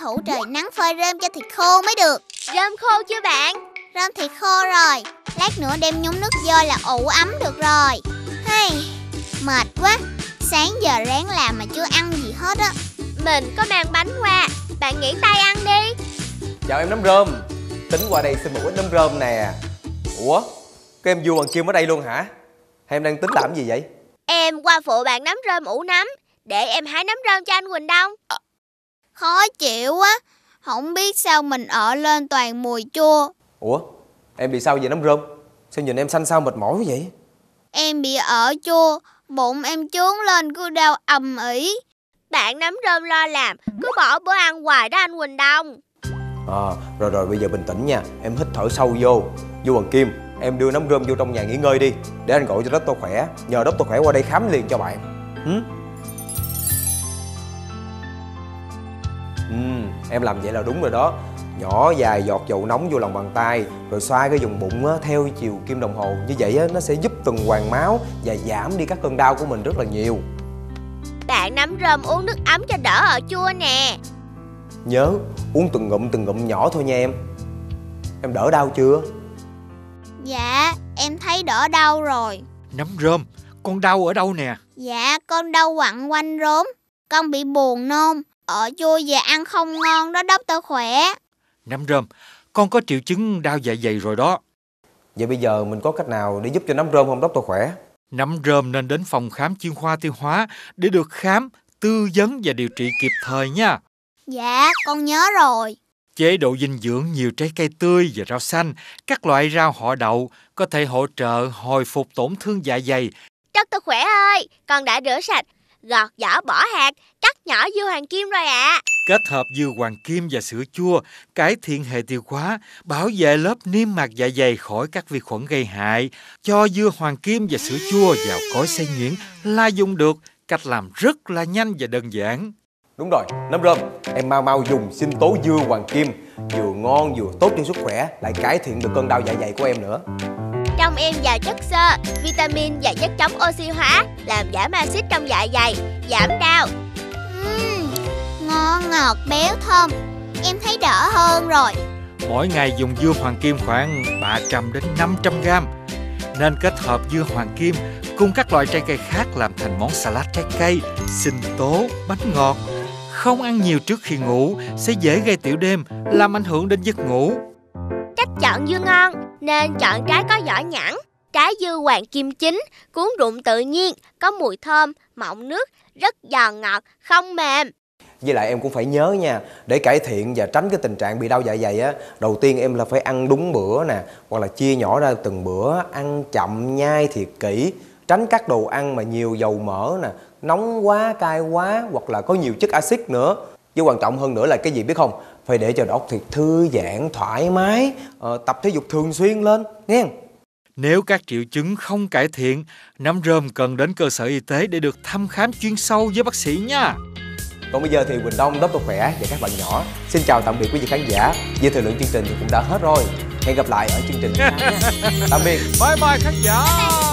thủ trời nắng phơi rơm cho thịt khô mới được. Rơm khô chưa bạn? Rơm thịt khô rồi, lát nữa đem nhúng nước vôi là ủ ấm được rồi. Hay, mệt quá, sáng giờ ráng làm mà chưa ăn gì hết á. Mình có mang bánh qua, bạn nghỉ tay ăn đi. Chào em nấm rơm, tính qua đây xin một ít nấm rơm nè. Ủa, cái em vua bằng kim ở đây luôn hả? Hay em đang tính làm gì vậy? Em qua phụ bạn nắm rơm ủ nấm, để em hái nấm rơm cho anh Quỳnh Đông. Khó chịu quá, không biết sao mình ở lên toàn mùi chua. Ủa, em bị sao vậy nấm rơm? Sao nhìn em xanh xao mệt mỏi vậy? Em bị ở chua, bụng em chướng lên cứ đau ầm ĩ. Bạn nắm rơm lo làm, cứ bỏ bữa ăn hoài đó anh Quỳnh Đông. Rồi bây giờ bình tĩnh nha. Em hít thở sâu vô. Vua bằng kim, em đưa nấm rơm vô trong nhà nghỉ ngơi đi, để anh gọi cho Doctor Khỏe. Nhờ Doctor Khỏe qua đây khám liền cho bạn. Em làm vậy là đúng rồi đó. Nhỏ vài giọt dầu nóng vô lòng bàn tay, rồi xoa cái vùng bụng á, theo chiều kim đồng hồ. Như vậy á, nó sẽ giúp tuần hoàn máu và giảm đi các cơn đau của mình rất là nhiều. Bạn nắm rơm uống nước ấm cho đỡ ở chua nè. Nhớ uống từng ngụm nhỏ thôi nha em. Em đỡ đau chưa? Dạ, em thấy đỡ đau rồi. Nấm rơm, con đau ở đâu nè? Dạ, con đau quặn quanh rốn. Con bị buồn nôn, ở chua và ăn không ngon đó Doctor Khỏe. Nấm rơm, con có triệu chứng đau dạ dày rồi đó. Vậy bây giờ mình có cách nào để giúp cho nấm rơm không Doctor Khỏe? Nấm rơm nên đến phòng khám chuyên khoa tiêu hóa để được khám, tư vấn và điều trị kịp thời nha. Dạ, con nhớ rồi. Chế độ dinh dưỡng nhiều trái cây tươi và rau xanh, các loại rau họ đậu có thể hỗ trợ hồi phục tổn thương dạ dày. Doctor Khỏe ơi, con đã rửa sạch, gọt vỏ bỏ hạt, cắt nhỏ dưa hoàng kim rồi ạ. Kết hợp dưa hoàng kim và sữa chua, cải thiện hệ tiêu hóa, bảo vệ lớp niêm mạc dạ dày khỏi các vi khuẩn gây hại. Cho dưa hoàng kim và sữa chua vào cối xay nhuyễn là dùng được. Cách làm rất là nhanh và đơn giản. Đúng rồi, nấm rơm, em mau dùng sinh tố dưa hoàng kim. Vừa ngon vừa tốt cho sức khỏe, lại cải thiện được cơn đau dạ dày của em nữa. Trong em giàu chất xơ, vitamin và chất chống oxy hóa, làm giảm axit trong dạ dày, giảm đau. Ngon ngọt béo thơm, em thấy đỡ hơn rồi. Mỗi ngày dùng dưa hoàng kim khoảng 300 đến 500 gram. Nên kết hợp dưa hoàng kim cùng các loại trái cây khác làm thành món salad trái cây, sinh tố, bánh ngọt. Không ăn nhiều trước khi ngủ sẽ dễ gây tiểu đêm, làm ảnh hưởng đến giấc ngủ. Cách chọn dưa ngon nên chọn trái có vỏ nhẵn, trái dưa hoàng kim chín, cuốn rụng tự nhiên, có mùi thơm, mọng nước, rất giòn ngọt, không mềm. Với lại em cũng phải nhớ nha, để cải thiện và tránh cái tình trạng bị đau dạ dày á, đầu tiên em là phải ăn đúng bữa nè, hoặc là chia nhỏ ra từng bữa, ăn chậm, nhai thiệt kỹ, tránh các đồ ăn mà nhiều dầu mỡ nè, nóng quá, cay quá, hoặc là có nhiều chất axit nữa. Với quan trọng hơn nữa là cái gì biết không? Phải để cho óc thiệt thư giãn, thoải mái, tập thể dục thường xuyên lên, nghe. Nếu các triệu chứng không cải thiện, nấm rơm cần đến cơ sở y tế để được thăm khám chuyên sâu với bác sĩ nha. Còn bây giờ thì Quỳnh Đông, Doctor Khỏe và các bạn nhỏ xin chào tạm biệt quý vị khán giả. Vì thời lượng chương trình thì cũng đã hết rồi. Hẹn gặp lại ở chương trình sau nha. Tạm biệt. Bye bye khán giả.